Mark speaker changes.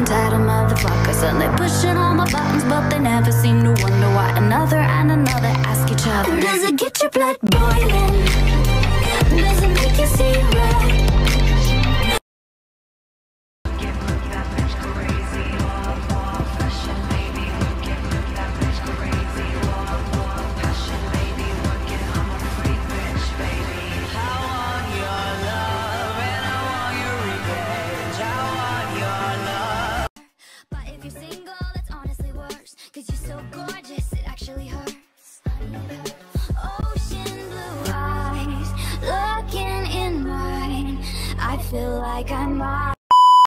Speaker 1: entitled motherfuckers, and they pushing all my buttons, but they never seem to wonder why another and another ask each other, does it get your blood boiling? Does it make you see red? Ocean blue eyes looking in mine, I feel like I might